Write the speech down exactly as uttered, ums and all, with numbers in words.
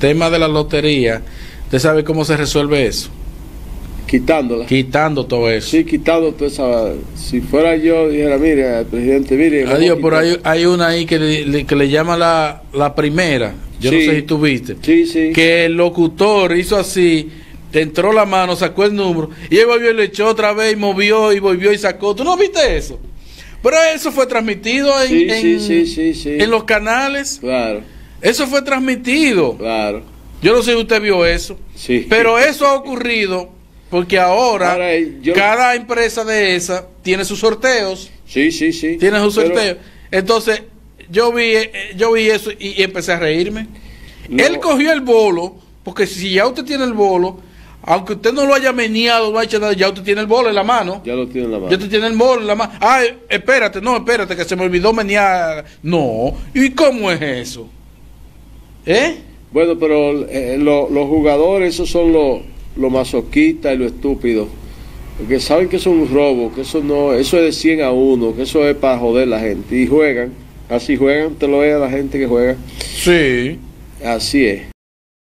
tema de la lotería, ¿usted sabe cómo se resuelve eso? Quitándola. Quitando todo eso. Sí, quitando toda esa... Si fuera yo, dijera, mire, presidente, mire... Adiós, por ahí hay una ahí que le, que le llama la, la primera. Yo sí, no sé si tú viste. Sí, sí. Que el locutor hizo así, te entró la mano, sacó el número, y él volvió y le echó otra vez, y movió, y volvió y sacó. ¿Tú no viste eso? Pero eso fue transmitido en, sí, en, sí, sí, sí, sí. en los canales. Claro. Eso fue transmitido. Claro. Yo no sé si usted vio eso. Sí. Pero eso ha ocurrido porque ahora, ahora yo... cada empresa de esa tiene sus sorteos. Sí, sí, sí. Tiene sus pero... sorteos. Entonces, yo vi, yo vi eso y, y empecé a reírme. No. Él cogió el bolo, porque si ya usted tiene el bolo, aunque usted no lo haya meneado, no haya hecho nada, ya usted tiene el bolo en la mano. Ya lo tiene en la mano. Ya usted tiene el bolo en la mano. Ay, espérate, no, espérate, que se me olvidó menear. No. ¿Y cómo es eso? ¿Eh? Bueno, pero eh, lo, los jugadores, esos son los lo masoquistas y los estúpidos. Porque saben que eso es un robo, que eso no, eso es de cien a uno, que eso es para joder a la gente. Y juegan, así juegan, te lo ve a la gente que juega. Sí. Así es.